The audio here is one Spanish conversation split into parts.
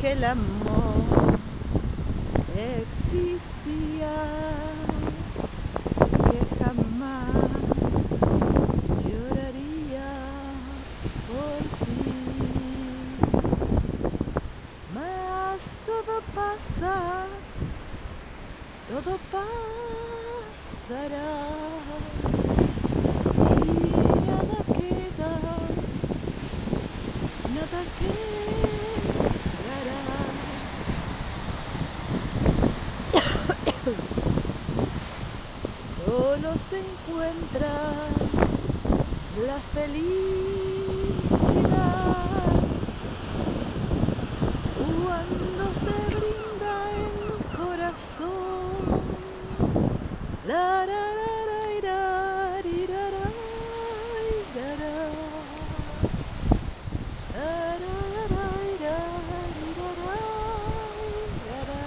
que el amor existía, que jamás lloraría por ti. Mas todo pasa, todo pasará y nada queda, nada quedará. Solo se encuentra la felicidad cuando se brinda el corazón. La ra ra ra ra ri, ra ra ra ra. La ra ra ra ri, ra ra ra.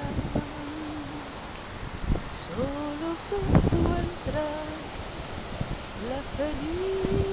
Solo se encuentra la felicidad.